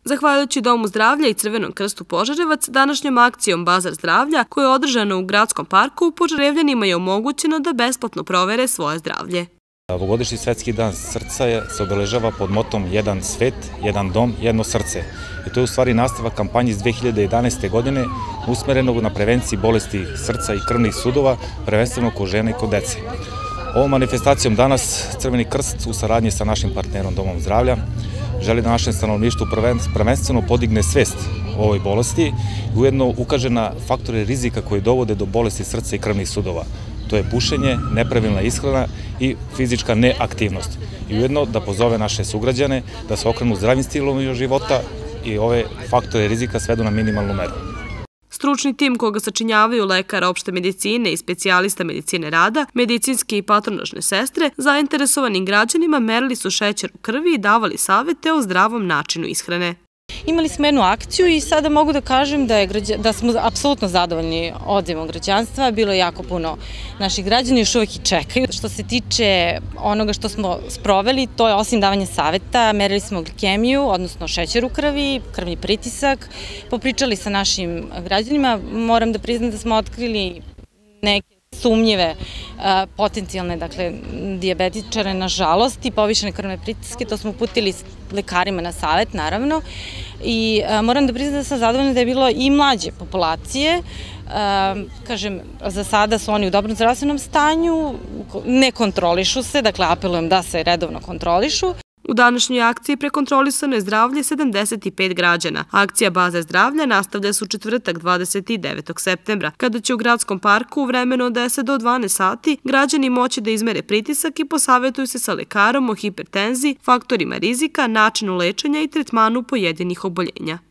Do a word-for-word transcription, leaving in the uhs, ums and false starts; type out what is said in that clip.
Zahvaljujući Domu zdravlja i Crvenom krstu Požarevac, današnjom akcijom Bazar zdravlja, koja je održana u gradskom parku, Požarevljanima je omogućeno da besplatno provere svoje zdravlje. Ovogodišnji svetski dan srca se obeležava pod motom Jedan svet, jedan dom, jedno srce. I to je u stvari nastavak kampanje iz dve hiljade jedanaeste. godine usmerenog na prevenciji bolesti srca i krvnih sudova, prvenstveno kod žena i kod dece. Ovom manifestacijom danas Crveni krst u saradnji sa našim partnerom Domom zdravlja želi da našem stanovništvu prvenstveno podigne svest o ovoj bolesti i ujedno ukaže na faktore rizika koji dovode do bolesti srca i krvnih sudova. To je pušenje, nepravilna ishrana i fizička neaktivnost. I ujedno da pozove naše sugrađane da se okrenu zdravim stilom života i ove faktore rizika svedu na minimalnu meru. Stručni tim koga sačinjavaju lekara opšte medicine i specijalista medicine rada, medicinske i patronažne sestre, zainteresovanim građanima merili su šećer u krvi i davali savete o zdravom načinu ishrane. Imali smo jednu akciju i sada mogu da kažem da, je, da smo apsolutno zadovoljni odzivom građanstva. Bilo je jako puno naših građana, još uvek i čekaju. Što se tiče onoga što smo sproveli, to je osim davanja saveta, merili smo glikemiju, odnosno šećer u krvi, krvni pritisak, popričali sa našim građanima. Moram da priznam da smo otkrili neke sumnjive potencijalne, dakle, dijabetičare, nažalost, i povišene krvne pritiske. To smo uputili lekarima na savet, naravno, i moram da priznam da sam zadovoljna da je bilo i mlađe populacije. Kažem, za sada su oni u dobrom zdravstvenom stanju, ne kontrolišu se, dakle, apelujem da se redovno kontrolišu. U današnjoj akciji prekontrolisano je zdravlje sedamdeset pet građana. Akcija Bazar zdravlja nastavlja se u četvrtak dvadeset devetog septembra, kada će u gradskom parku u vremenu od deset do dvanaest sati građani moći da izmere pritisak i posavetuju se sa lekarom o hipertenziji, faktorima rizika, načinu lečenja i tretmanu pojedinih oboljenja.